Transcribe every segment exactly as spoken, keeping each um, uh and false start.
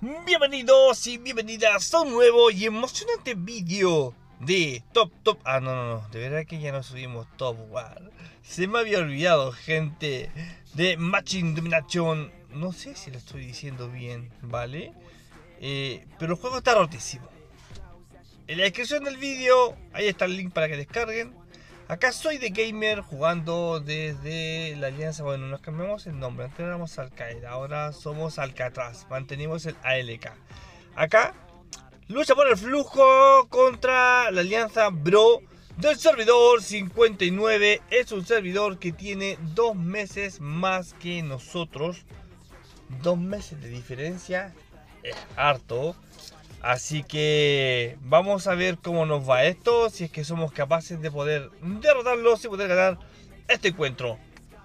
Bienvenidos y bienvenidas a un nuevo y emocionante vídeo de Top Top. Ah, no, no, no, de verdad que ya no subimos Top War. Se me había olvidado, gente, de Matching Domination. No sé si lo estoy diciendo bien, ¿vale? Eh, pero el juego está rotísimo. En la descripción del vídeo, ahí está el link para que descarguen. Acá soy de Gamer jugando desde la alianza. Bueno, nos cambiamos el nombre. Antes éramos Al Qaeda, ahora somos Alcatraz. Mantenimos el A L K. Acá lucha por el flujo contra la alianza Bro del servidor cincuenta y nueve. Es un servidor que tiene dos meses más que nosotros. Dos meses de diferencia es harto. Así que vamos a ver cómo nos va esto, si es que somos capaces de poder derrotarlos y poder ganar este encuentro.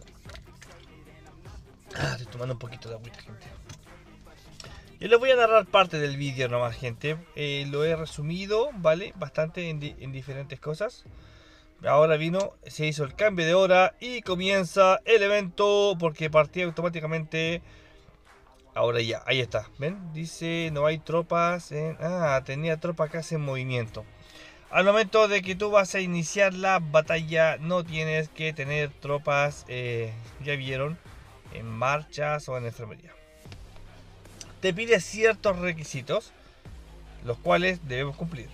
Ah, estoy tomando un poquito de agüita, gente. Yo les voy a narrar parte del vídeo nomás, gente. Eh, lo he resumido, ¿vale? Bastante en, di en diferentes cosas. Ahora vino, se hizo el cambio de hora y comienza el evento porque partía automáticamente. Ahora ya, ahí está, ¿ven? Dice, no hay tropas en... Ah, tenía tropas casi en movimiento. Al momento de que tú vas a iniciar la batalla, no tienes que tener tropas, eh, ya vieron, en marchas o en enfermería. Te pide ciertos requisitos, los cuales debemos cumplir.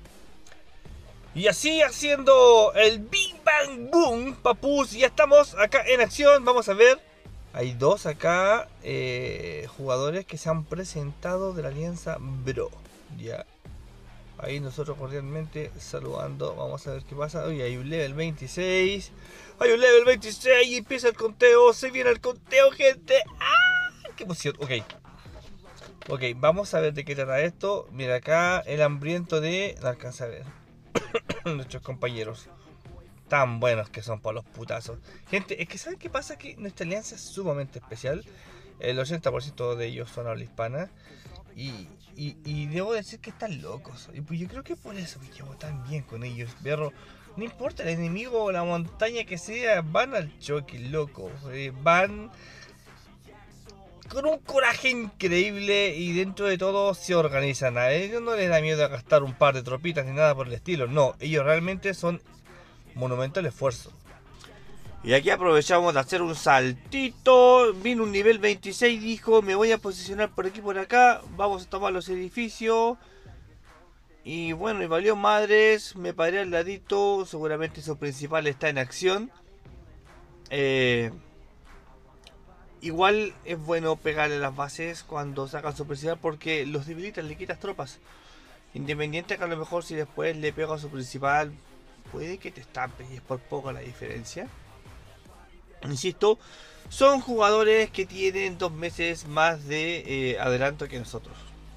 Y así haciendo el Big Bang Boom, papus, ya estamos acá en acción, vamos a ver. Hay dos acá eh, jugadores que se han presentado de la alianza Bro. Ya. Ahí nosotros cordialmente saludando. Vamos a ver qué pasa. Uy, hay un level veintiséis. Hay un level veintiséis y empieza el conteo. Se viene el conteo, gente. ¡Ah! ¡Qué emoción! Ok. Ok, vamos a ver de qué trata esto. Mira acá el hambriento de... No alcanza a ver. Nuestros compañeros. Tan buenos que son por los putazos. Gente, es que ¿saben qué pasa? Que nuestra alianza es sumamente especial. El ochenta por ciento de ellos son habla hispana. Y, y, y debo decir que están locos. Y pues yo creo que por eso me llevo tan bien con ellos, perro. No importa el enemigo o la montaña que sea, van al choque, loco. Eh, van con un coraje increíble y dentro de todo se organizan. A ellos no les da miedo gastar un par de tropitas ni nada por el estilo. No, ellos realmente son monumento al esfuerzo. Y aquí aprovechamos de hacer un saltito. Vino un nivel veintiséis, dijo, me voy a posicionar por aquí, por acá. Vamos a tomar los edificios. Y bueno, y valió madres. Me paré al ladito. Seguramente su principal está en acción. Eh, igual es bueno pegarle las bases cuando sacan su principal, porque los debilitan, le quitas tropas. Independiente que a lo mejor si después le pego a su principal, puede que te estampe y es por poco la diferencia. Insisto, son jugadores que tienen dos meses más de eh, adelanto que nosotros.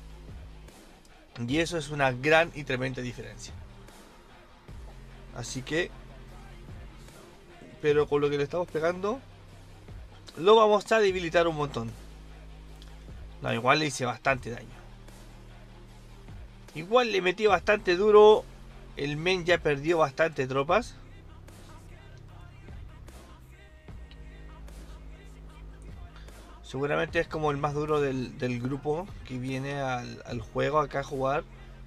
Y eso es una gran y tremenda diferencia. Así que, pero con lo que le estamos pegando, lo vamos a debilitar un montón. No, igual le hice bastante daño. Igual le metí bastante duro. El men ya perdió bastante tropas. Seguramente es como el más duro del, del grupo que viene al, al juego acá a jugar.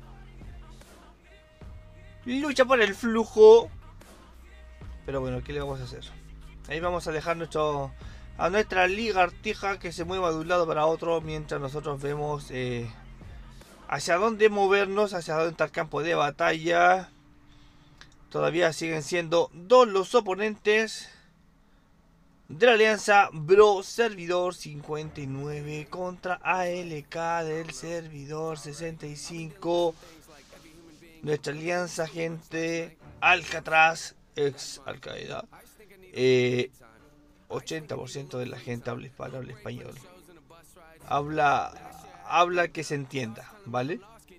Lucha por el flujo. Pero bueno, ¿qué le vamos a hacer? Ahí vamos a dejar nuestro, a nuestra ligartija que se mueva de un lado para otro mientras nosotros vemos eh, hacia dónde movernos, hacia dónde está el campo de batalla. Todavía siguen siendo dos los oponentes de la alianza Bro servidor cincuenta y nueve contra A L K del servidor sesenta y cinco. Nuestra alianza, gente, Alcatraz, ex Al Qaeda. Eh, ochenta por ciento de la gente habla hispano, habla español. Habla, habla que se entienda, ¿vale?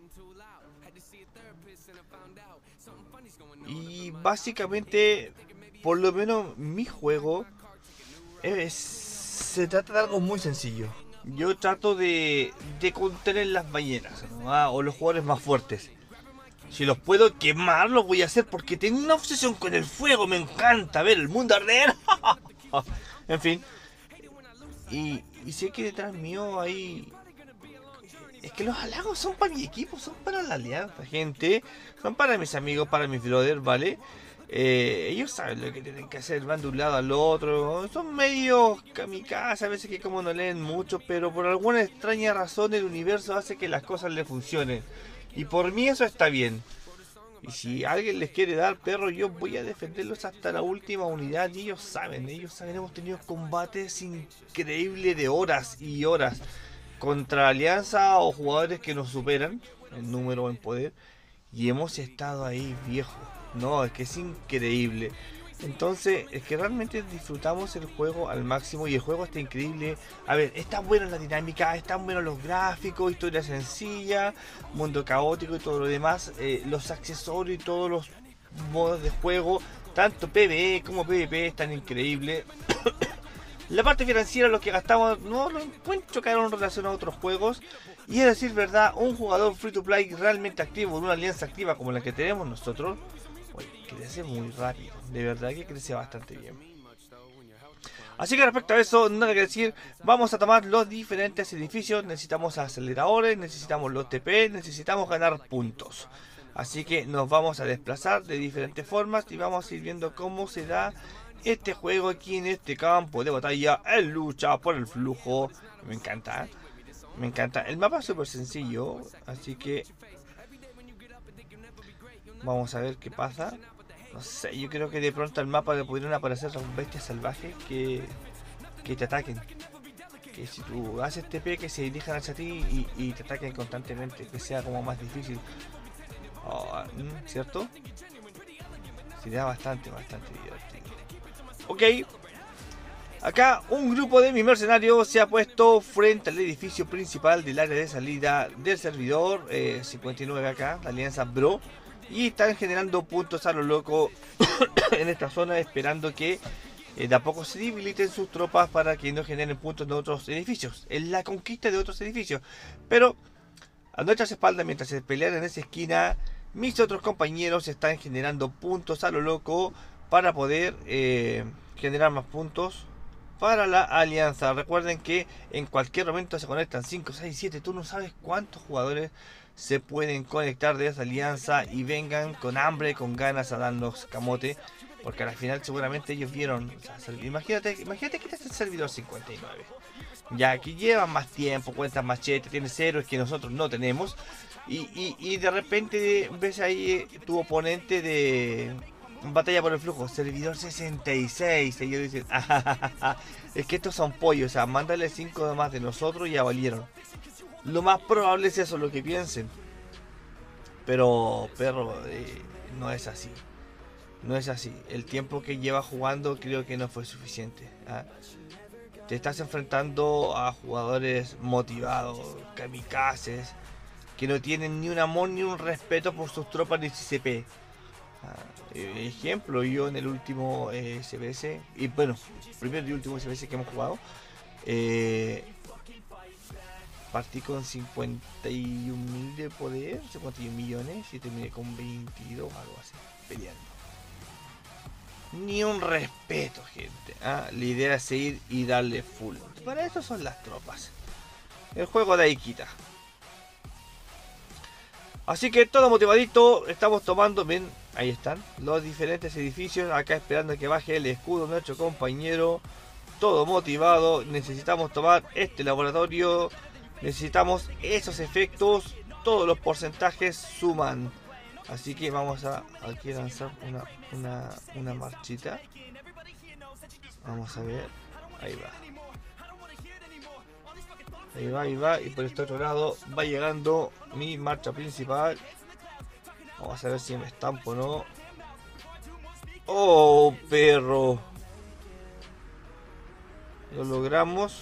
Y básicamente, por lo menos mi juego es, se trata de algo muy sencillo. Yo trato de, de contener las ballenas, ¿no? Ah, o los jugadores más fuertes. Si los puedo quemar, lo voy a hacer porque tengo una obsesión con el fuego. Me encanta ver el mundo arder. En fin. Y, y sé que detrás mío hay es que los halagos son para mi equipo, son para la alianza, gente. Son para mis amigos, para mis brothers, ¿vale? Eh, ellos saben lo que tienen que hacer, van de un lado al otro. Son medio kamikaze, a veces que como no leen mucho, pero por alguna extraña razón el universo hace que las cosas le funcionen. Y por mí eso está bien. Y si alguien les quiere dar perro, yo voy a defenderlos hasta la última unidad. Y ellos saben, ellos saben, hemos tenido combates increíbles de horas y horas contra alianza o jugadores que nos superan en número o en poder. Y hemos estado ahí, viejo. No, es que es increíble. Entonces, es que realmente disfrutamos el juego al máximo y el juego está increíble. A ver, está buena la dinámica, están buenos los gráficos, historia sencilla, mundo caótico y todo lo demás. Eh, los accesorios y todos los modos de juego, tanto PvE como PvP, están increíbles. La parte financiera, lo que gastamos, no lo encuentro que en relación a otros juegos. Y es decir, verdad, un jugador free to play realmente activo, de una alianza activa como la que tenemos nosotros, oye, crece muy rápido, de verdad que crece bastante bien. Así que respecto a eso, nada que decir, vamos a tomar los diferentes edificios, necesitamos aceleradores, necesitamos los T P, necesitamos ganar puntos. Así que nos vamos a desplazar de diferentes formas y vamos a ir viendo cómo se da este juego aquí en este campo de batalla en lucha por el flujo. Me encanta, ¿eh? Me encanta. El mapa es súper sencillo, así que vamos a ver qué pasa. No sé, yo creo que de pronto al mapa le pudieron aparecer las bestias salvajes que, que te ataquen. Que si tú haces T P, que se dirijan hacia ti y, y te ataquen constantemente, que sea como más difícil. Oh, ¿cierto? Sería bastante, bastante divertido. Ok. Acá un grupo de mis mercenarios se ha puesto frente al edificio principal del área de salida del servidor eh, cincuenta y nueve acá, la alianza Bro. Y están generando puntos a lo loco en esta zona, esperando que eh, de a poco se debiliten sus tropas para que no generen puntos en otros edificios. En la conquista de otros edificios. Pero a nuestras espaldas, mientras se pelean en esa esquina, mis otros compañeros están generando puntos a lo loco para poder eh, generar más puntos para la alianza. Recuerden que en cualquier momento se conectan cinco, seis, siete, tú no sabes cuántos jugadores se pueden conectar de esa alianza y vengan con hambre, con ganas a darnos camote, porque al final seguramente ellos vieron, o sea, imagínate, imagínate que este es el servidor cincuenta y nueve, ya que llevan más tiempo, cuentan machete, tienes héroes que nosotros no tenemos, y, y, y de repente ves ahí tu oponente de batalla por el flujo, servidor sesenta y seis, y ellos dicen, ah, es que estos son pollos, o sea, mándale cinco más de nosotros y ya valieron. Lo más probable es eso lo que piensen. Pero, perro, eh, no es así. No es así. El tiempo que lleva jugando creo que no fue suficiente. ¿Ah? Te estás enfrentando a jugadores motivados, kamikazes, que no tienen ni un amor ni un respeto por sus tropas de C P. Ah, eh, ejemplo, yo en el último eh, S B S, y bueno, primer y último S B S que hemos jugado, eh, partí con cincuenta y un mil de poder, cincuenta y un millones, y terminé con veintidós, algo así, peleando. Ni un respeto, gente. ¿Ah? La idea es seguir y darle full. Para eso son las tropas. El juego de ahí quita. Así que todo motivadito, estamos tomando, ven, ahí están, los diferentes edificios, acá esperando que baje el escudo nuestro compañero. Todo motivado, necesitamos tomar este laboratorio. Necesitamos esos efectos, todos los porcentajes suman. Así que vamos a aquí a lanzar una, una, una marchita. Vamos a ver, ahí va. Ahí va, ahí va, y por este otro lado va llegando mi marcha principal. Vamos a ver si me estampo o no. ¡Oh, perro! Lo logramos.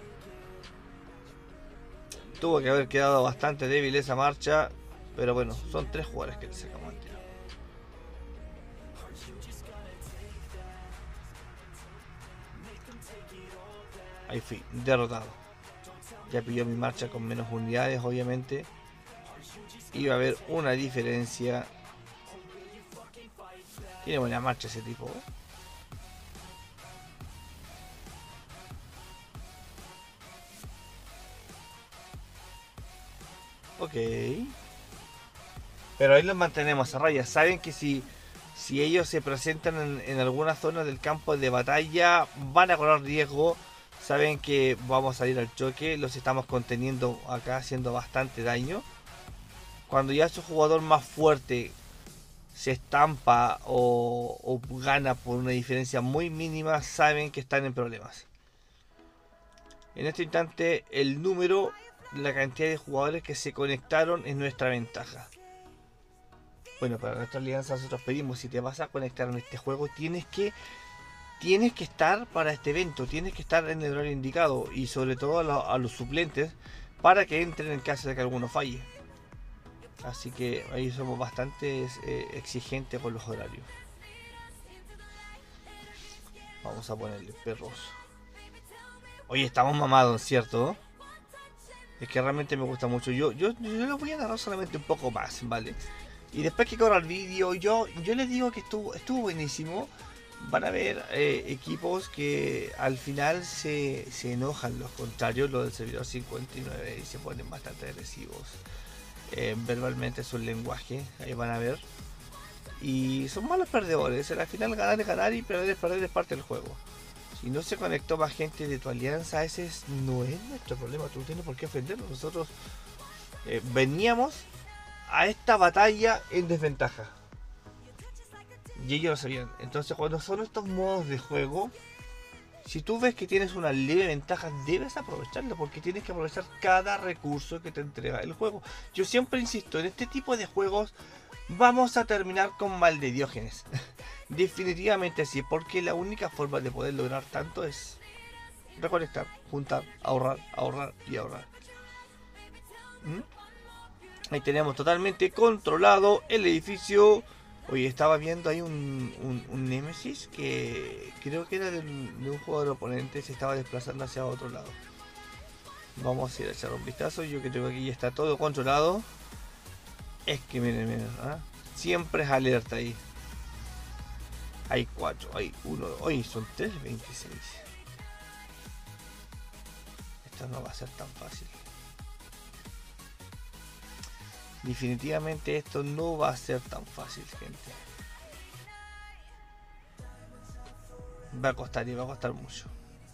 Tuvo que haber quedado bastante débil esa marcha, pero bueno, son tres jugadores que le sacamos al tiro. Ahí fui, derrotado. Ya pilló mi marcha con menos unidades, obviamente. Iba a haber una diferencia. Tiene buena marcha ese tipo. Ok. Pero ahí los mantenemos a raya. Saben que si, si ellos se presentan en, en alguna zona del campo de batalla, van a correr riesgo. Saben que vamos a salir al choque. Los estamos conteniendo acá, haciendo bastante daño. Cuando ya su jugador más fuerte se estampa o, o gana por una diferencia muy mínima, saben que están en problemas. En este instante, el número, la cantidad de jugadores que se conectaron es nuestra ventaja. Bueno, para nuestra alianza nosotros pedimos, si te vas a conectar en este juego, tienes que tienes que estar para este evento, tienes que estar en el horario indicado y sobre todo a, lo, a los suplentes para que entren en caso de que alguno falle. Así que ahí somos bastante eh, exigentes con los horarios. Vamos a ponerle perros. Oye, estamos mamados, ¿cierto? Es que realmente me gusta mucho. Yo, yo, yo lo voy a narrar solamente un poco más, ¿vale? Y después que corra el vídeo, yo, yo les digo que estuvo, estuvo buenísimo. Van a ver eh, equipos que al final se, se enojan, los contrarios, los del servidor cincuenta y nueve, y se ponen bastante agresivos. Eh, verbalmente es un lenguaje, ahí van a ver. Y son malos perdedores. Al final ganar es ganar y perder es perder, es parte del juego. Si no se conectó más gente de tu alianza, ese es, no es nuestro problema. Tú no tienes por qué ofendernos. Nosotros eh, veníamos a esta batalla en desventaja. Y ellos lo sabían. Entonces cuando son estos modos de juego, si tú ves que tienes una leve ventaja, debes aprovecharlo, porque tienes que aprovechar cada recurso que te entrega el juego. Yo siempre insisto, en este tipo de juegos vamos a terminar con mal de Diógenes. Definitivamente sí, porque la única forma de poder lograr tanto es recolectar, juntar, ahorrar, ahorrar y ahorrar. ¿Mm? Ahí tenemos totalmente controlado el edificio. Oye, estaba viendo ahí un, un, un Nemesis que creo que era de un, de un jugador oponente, se estaba desplazando hacia otro lado. Vamos a ir a echar un vistazo. Yo creo que aquí ya está todo controlado. Es que miren, miren, ¿eh? Siempre es alerta ahí. Hay cuatro, hay uno, hoy son tres veintiséis. Esto no va a ser tan fácil. Definitivamente esto no va a ser tan fácil, gente. Va a costar y va a costar mucho.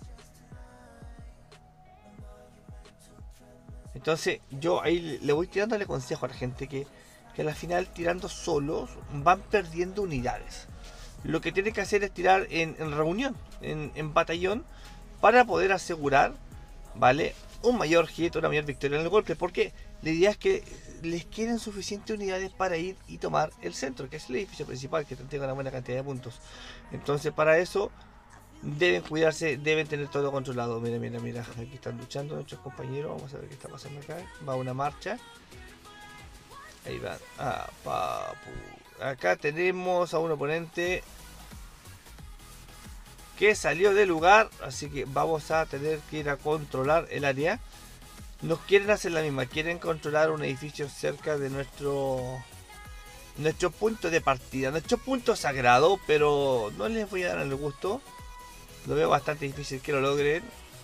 Entonces yo ahí le voy tirándole consejo a la gente que, que al final tirando solos van perdiendo unidades. Lo que tiene que hacer es tirar en, en reunión, en, en batallón, para poder asegurar, ¿vale?, un mayor hit, una mayor victoria en el golpe, porque la idea es que les queden suficientes unidades para ir y tomar el centro, que es el edificio principal, que te entrega una buena cantidad de puntos. Entonces para eso deben cuidarse, deben tener todo controlado. Mira, mira, mira, aquí están luchando nuestros compañeros. Vamos a ver qué está pasando acá. Va una marcha. Ahí van. Ah, papu. Acá tenemos a un oponente que salió del lugar, así que vamos a tener que ir a controlar el área. Nos quieren hacer la misma, quieren controlar un edificio cerca de nuestro nuestro punto de partida, nuestro punto sagrado, pero no les voy a dar el gusto. Lo veo bastante difícil que lo logren.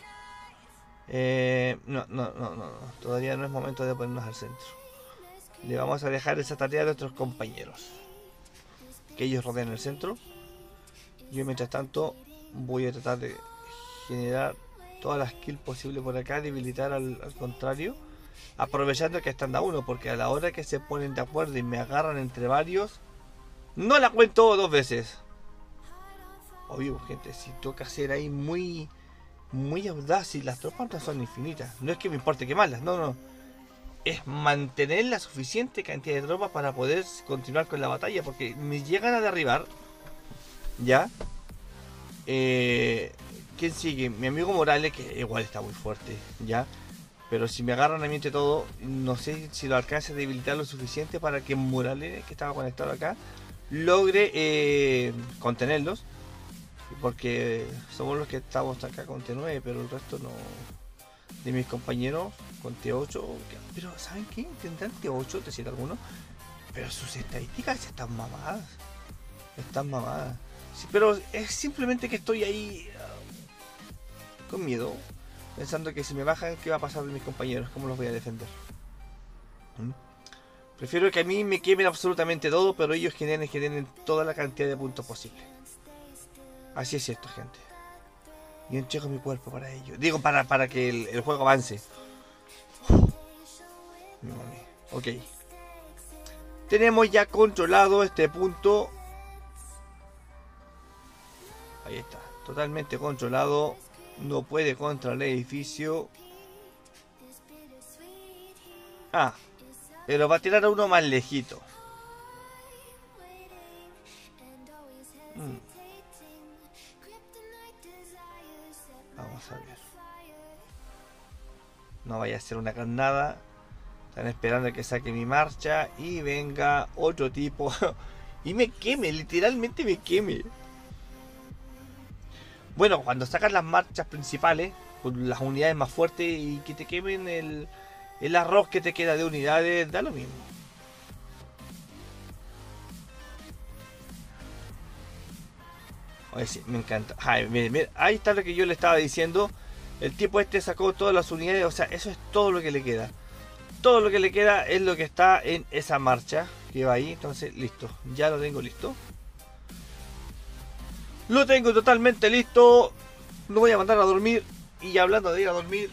Eh, no, no, no, no, no, todavía no es momento de ponernos al centro. Le vamos a dejar esa tarea a nuestros compañeros, que ellos rodeen el centro. Yo mientras tanto voy a tratar de generar todas las kills posibles por acá, debilitar al, al contrario, aprovechando que están a uno, porque a la hora que se ponen de acuerdo y me agarran entre varios, no la cuento dos veces. Obvio, gente, si toca ser ahí muy muy audaz, y las tropas no son infinitas, no es que me importe quemarlas, no, no, es mantener la suficiente cantidad de tropas para poder continuar con la batalla, porque me llegan a derribar, ya. Eh, ¿Quién sigue? Mi amigo Morales, que igual está muy fuerte, ya. Pero si me agarran a mí entre todo, no sé si lo alcance a debilitar lo suficiente para que Morales, que estaba conectado acá, logre eh, contenerlos. Porque somos los que estamos acá con T nueve, pero el resto no. De mis compañeros con T ocho. Pero ¿saben qué? Tendrán T ocho, T siete algunos, pero sus estadísticas están mamadas. Están mamadas. Sí, pero es simplemente que estoy ahí uh, con miedo, pensando que si me bajan, ¿qué va a pasar de mis compañeros? ¿Cómo los voy a defender? ¿Mm? Prefiero que a mí me quemen absolutamente todo, pero ellos generen, generen toda la cantidad de puntos posible. Así es esto, gente. Yo entrego mi cuerpo para ello. Digo, para, para que el, el juego avance. Ok. Tenemos ya controlado este punto. Ahí está. Totalmente controlado. No puede contra el edificio. Ah. Pero va a tirar a uno más lejito. Mm. Vamos a ver. No vaya a ser una carnada. Están esperando a que saque mi marcha y venga otro tipo y me queme, literalmente me queme. Bueno, cuando sacas las marchas principales con las unidades más fuertes y que te quemen el, el arroz que te queda de unidades, da lo mismo. Oye, sí, me encanta. Ay, mire, mire, ahí está lo que yo le estaba diciendo. El tipo este sacó todas las unidades, o sea, eso es todo lo que le queda. Todo lo que le queda es lo que está en esa marcha que va ahí. Entonces, listo. Ya lo tengo listo. Lo tengo totalmente listo. Lo voy a mandar a dormir. Y hablando de ir a dormir.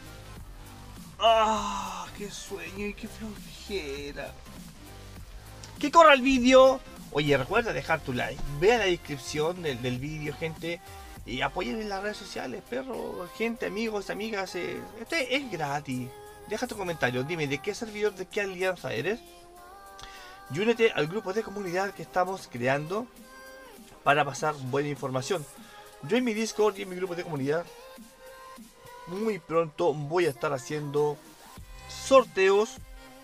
¡Ah! ¡Qué sueño y qué flojera! ¡Que corra el vídeo! Oye, recuerda dejar tu like. Vea la descripción del, del vídeo, gente. Y apoyen en las redes sociales, perro. Gente, amigos, amigas. Eh, este es gratis. Deja tu comentario, dime de qué servidor, de qué alianza eres. Y únete al grupo de comunidad que estamos creando para pasar buena información. Yo en mi Discord y en mi grupo de comunidad muy pronto voy a estar haciendo sorteos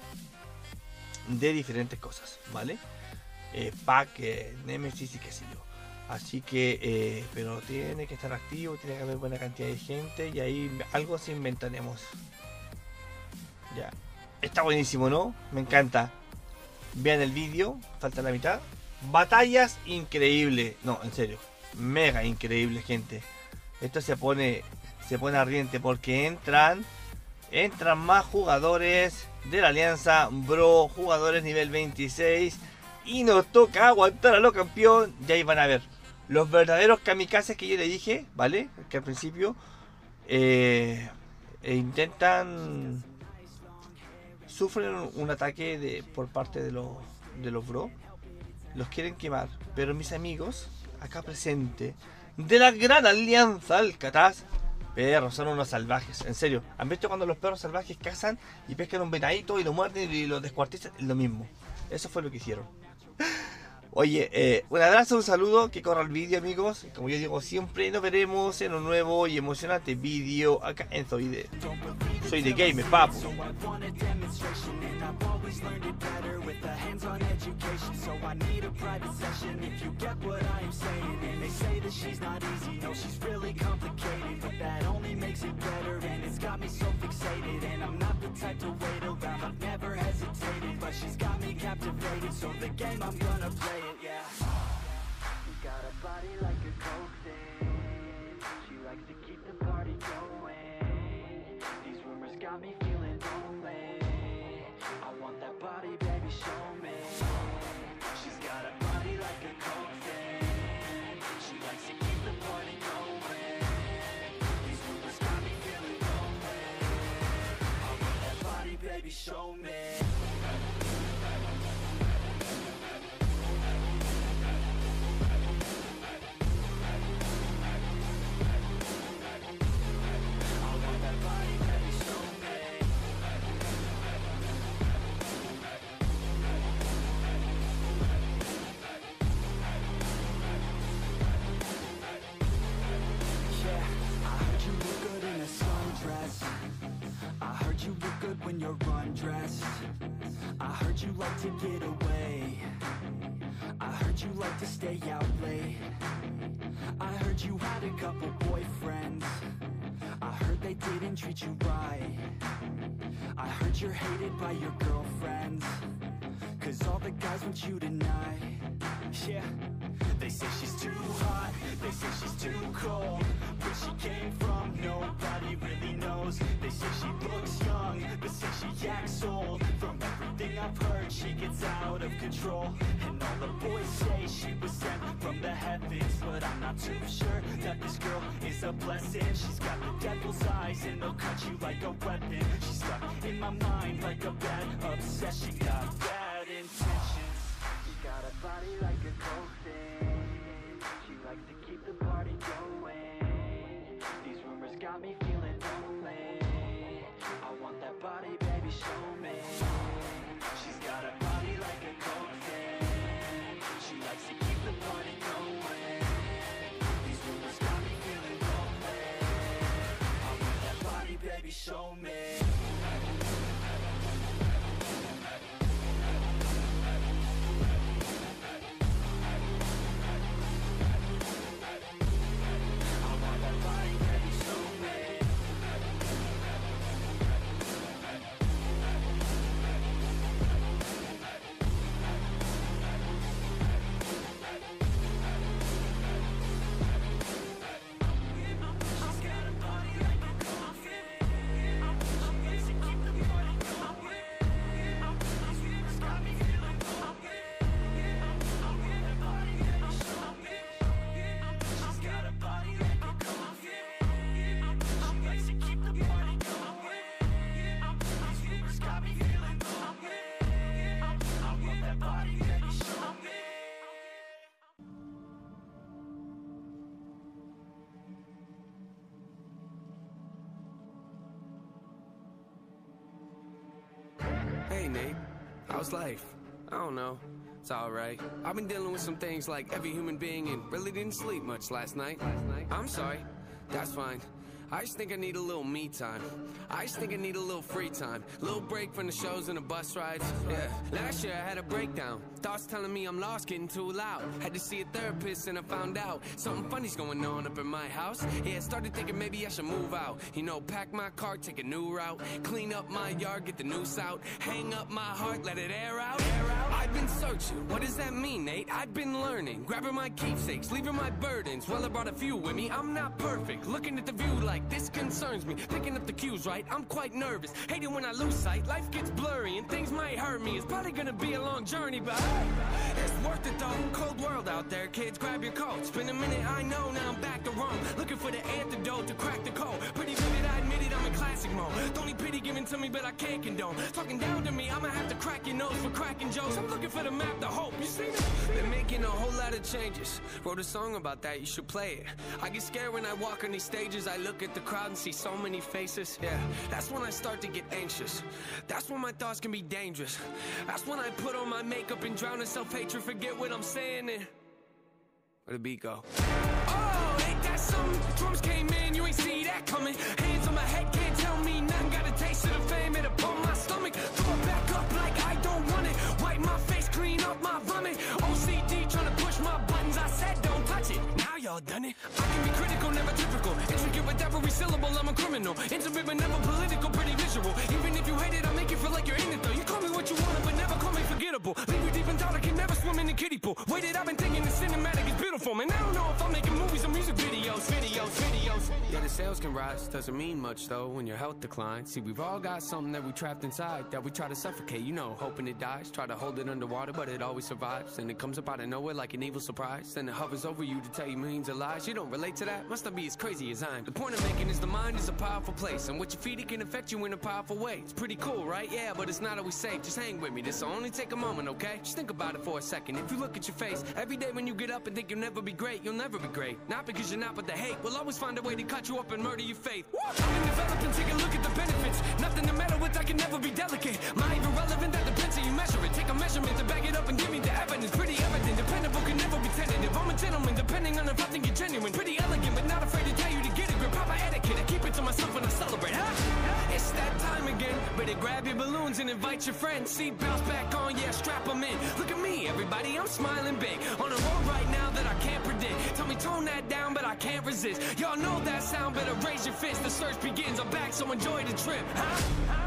de diferentes cosas, ¿vale? Eh, pack, eh, Nemesis y qué sé yo. Así que, eh, pero tiene que estar activo, tiene que haber buena cantidad de gente y ahí algo se inventaremos. Ya. Está buenísimo, ¿no? Me encanta. Vean el vídeo. Falta la mitad. Batallas increíbles. No, en serio. Mega increíble, gente. Esto se pone se pone ardiente porque entran entran más jugadores de la alianza, bro. Jugadores nivel veintiséis. Y nos toca aguantar a los campeón. Y ahí van a ver los verdaderos kamikazes que yo le dije, ¿vale? Que al principio eh, e intentan... Sufren un ataque de, por parte de los, de los bro. Los quieren quemar. Pero mis amigos, acá presente, de la gran alianza Alcatraz, perros, son unos salvajes. En serio, ¿han visto cuando los perros salvajes cazan y pescan un venadito y lo muerden y lo descuartizan? Es lo mismo. Eso fue lo que hicieron. Oye, eh, un abrazo, un saludo, que corra el vídeo, amigos. Como yo digo siempre, nos veremos en un nuevo y emocionante vídeo acá en Zoide. Soy de Gamer, papu. Yeah. She got a body like a coke thing. She likes to keep the party going. These rumors got me feeling lonely. I want that body, baby, show me. She's got a body like a coke thing. She likes to keep the party going. These rumors got me feeling lonely. I want that body, baby, show me. You look good when you're undressed. I heard you like to get away. I heard you like to stay out late. I heard you had a couple boyfriends. I heard they didn't treat you right. I heard you're hated by your girlfriends, cause all the guys want you tonight. Yeah. They say she's too hot, they say she's too cold. Where she came from, nobody really knows. They say she looks young, but say she acts old. From everything when she gets out of control. And all the boys say she was sent from the heavens, but I'm not too sure that this girl is a blessing. She's got the devil's eyes and they'll cut you like a weapon. She's stuck in my mind like a bad obsession. Got bad intentions. She got a body like a coffin. She likes to keep the party going. These rumors got me feeling lonely. I want that body, baby, show me. She's got a body like a coffin. She likes to keep the party going. These rumors got me feeling lonely. I want that body, baby, show me. Hey Nate, how's life? I don't know. It's alright. I've been dealing with some things like every human being and really didn't sleep much last night. I'm sorry. That's fine. I just think I need a little me time. I just think I need a little free time. Little break from the shows and the bus rides. Yeah. Last year I had a breakdown. Thoughts telling me I'm lost, getting too loud. Had to see a therapist and I found out something funny's going on up in my house. Yeah, started thinking maybe I should move out. You know, pack my car, take a new route. Clean up my yard, get the noose out. Hang up my heart, let it air out. Air out. I've been searching. What does that mean, Nate? I've been learning. Grabbing my keepsakes, leaving my burdens. Well, I brought a few with me. I'm not perfect. Looking at the view like this concerns me. Picking up the cues right, I'm quite nervous. Hating when I lose sight, life gets blurry and things might hurt me. It's probably gonna be a long journey, but hey, it's worth it though. Cold world out there, kids, grab your coats. Been a minute, I know, now I'm back to Rome. Looking for the antidote to crack the code. Pretty vivid, I admit it, I'm in classic mode. Don't need pity given to me, but I can't condone. Talking down to me, I'ma have to crack your nose for cracking jokes. I'm looking for the map, the hope, you see that? Been making a whole lot of changes. Wrote a song about that, you should play it. I get scared when I walk on these stages. I look at the crowd and see so many faces. Yeah, that's when I start to get anxious. That's when my thoughts can be dangerous. That's when I put on my makeup and drown in self-hatred. Forget what I'm saying and where the beat go? Oh, ain't that something? Drums came in, you ain't see that coming. Hands on my head, can't tell me nothing. Got a taste of the fame, it upon my stomach. Throw it back up like I don't want it. Wipe my face, clean up my vomit. O C D trying to push my buttons. I said don't touch it. Now y'all done it. I can be critical, never typical. Intricate with every syllable, I'm a criminal. Intimate but never political, pretty visual. Even if you hate it, I'll make you feel like you're in it though. You call me what you want, but never call me forgettable. Leave you deep in thought, I can never swim in the kiddie pool. Waited, I've been thinking the cinematic is beautiful. Man, I don't know if I'm making movies or music videos, videos, videos. Yeah, the sales can rise, doesn't mean much though when your health declines. See, we've all got something that we trapped inside that we try to suffocate, you know, hoping it dies. Try to hold it underwater, but it always survives. And it comes up out of nowhere like an evil surprise. Then it hovers over you to tell you millions of lies. You don't relate to that? Must not be as crazy as I'm. The point I'm making is the mind is a powerful place, and what you feed it can affect you in a powerful way. It's pretty cool, right? Yeah, but it's not always safe. Just hang with me, this'll only take a moment, okay? Just think about it for a second. If you look at your face every day when you get up and think you'll never be great, you'll never be great. Not because you're not, but the hate will always find a way to cut you up and murder your faith. I've been developing, take a look at the benefits. Nothing to meddle with, I can never be delicate. My even relevant, that depends how you measure it. Take a measurement to back it up and give me the evidence. Pretty evident, dependable, can never be tentative. I'm a gentleman, depending on if I think you're genuine. Pretty elegant, but not afraid to tell you to get a grip. Proper etiquette, I keep it to myself when I celebrate, huh? It's that time again. Better grab your balloons and invite your friends. Seat belts back on, yeah, strap them in. Look at me, everybody, I'm smiling big. On a road right now that I can't predict. Tell me tone that down, but I can't resist. Y'all know that sound, better raise your fist. The search begins, I'm back, so enjoy the trip, huh?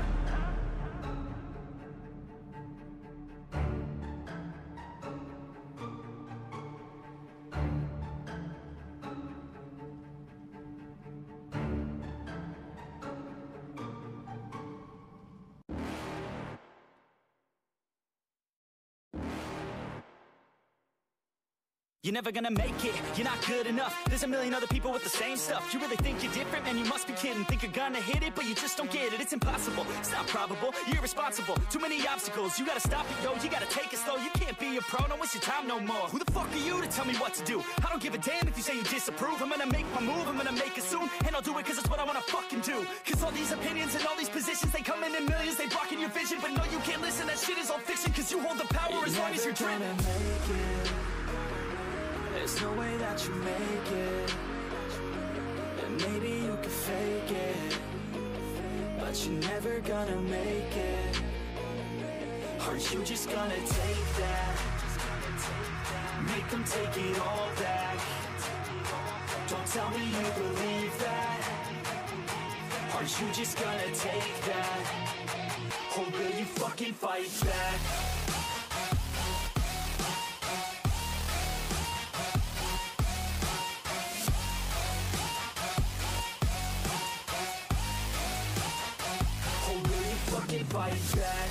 You're never gonna make it, you're not good enough. There's a million other people with the same stuff. You really think you're different? Man, you must be kidding. Think you're gonna hit it, but you just don't get it. It's impossible, it's not probable, you're irresponsible. Too many obstacles, you gotta stop it, yo. You gotta take it slow, you can't be a pro. Don't waste your time no more. Who the fuck are you to tell me what to do? I don't give a damn if you say you disapprove. I'm gonna make my move, I'm gonna make it soon. And I'll do it cause it's what I wanna fucking do. Cause all these opinions and all these positions, they come in in millions, they blocking your vision. But no, you can't listen, that shit is all fiction. Cause you hold the power You're as long as you're never dreaming. gonna make it. There's no way that you make it. And maybe you can fake it, but you're never gonna make it. Aren't you just gonna take that? Make them take it all back. Don't tell me you believe that. Aren't you just gonna take that? Or will you fucking fight back? Fucking fight back.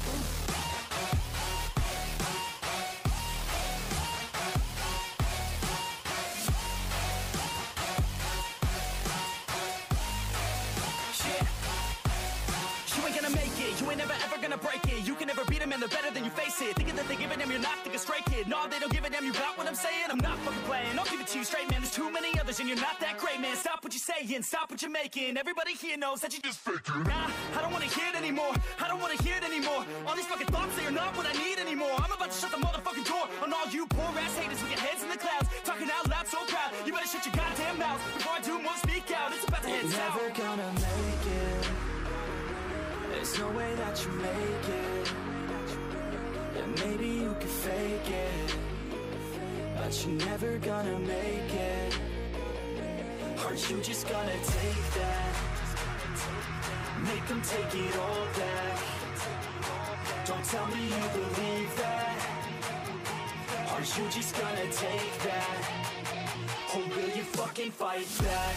Yeah. You ain't gonna make it, you ain't never ever gonna break it. You can never beat them and they're better than you face it. Thinking that they give a damn, you're not, think a straight kid. No, they don't give a damn, you got what I'm saying? I'm not fucking playing, I'll give it to you straight, man. There's too many others and you're not that great, man. Stop what you're saying, stop what you're making. Everybody here knows that you just faking. Nah, I don't wanna hear it anymore, I don't wanna hear it anymore. All these fucking thoughts, they are not what I need anymore. I'm about to shut the motherfucking door on all you poor ass haters with your heads in the clouds. Talking out loud so proud, you better shut your goddamn mouth before I do more speak out. It's about to head You're south. never gonna make it. There's no way that you make it. And maybe you can fake it, but you're never gonna make it. Aren't you just gonna take that? Make them take it all back. Don't tell me you believe that. Aren't you just gonna take that? Or will you fucking fight back?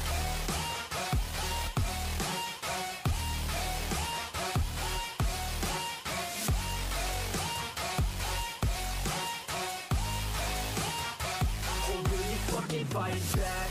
Fucking fight back.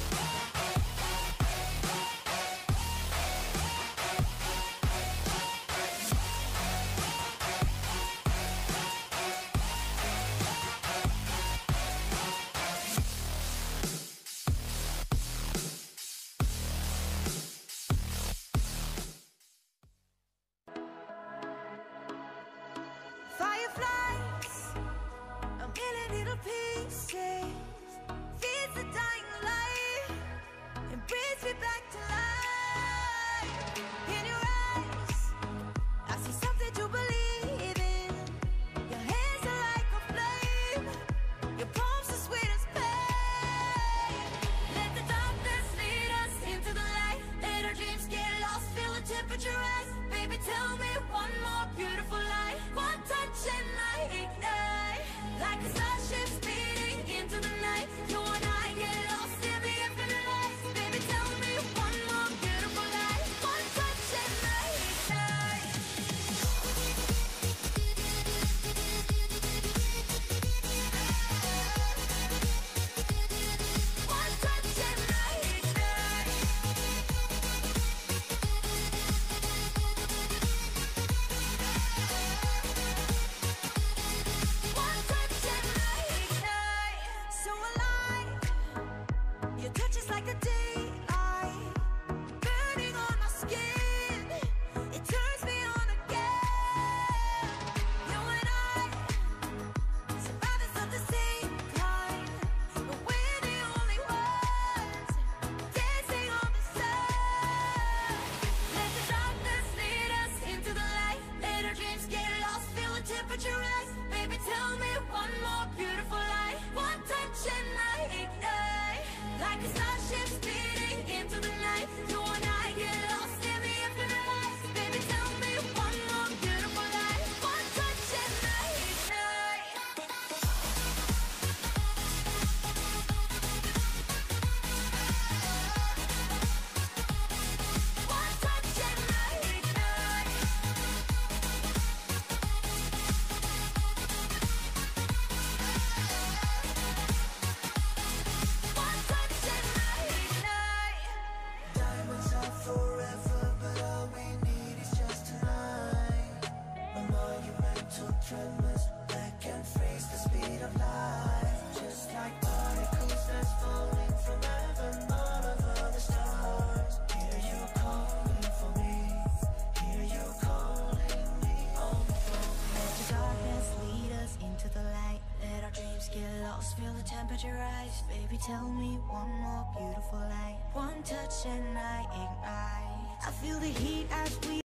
Fireflies, a million little pieces. Feeds the dying light and brings me back to life. In your eyes, I see something to believe in. Your hands are like a flame, your palms are sweet as pain. Let the darkness lead us into the light. Let our dreams get lost, feel the temperature rise. Baby, tell me one more beautiful lie. One touch and I ignite, like a starship speeding into the night. You and I get lost in the infinite light. Baby, tell me one more beautiful lie. One touch and I ignite. One touch and I ignite. One touch and I ignite. So alive, your touch is like a daylight, burning on my skin. It turns me on again. You and I, survivors of the same kind, but we're the only ones dancing on the sun. Let the darkness lead us into the light. Let our dreams get lost, feel the temperature rise. Baby, tell me one more beautiful lie. One touch and I ignite, like a starship speeding into the night. You and I get lost in the infinite light. Baby, tell me one more beautiful lie. One touch and I ignite. One touch and I ignite. temperature rise. Baby, tell me one more beautiful lie. One touch and I ignite. I feel the heat as we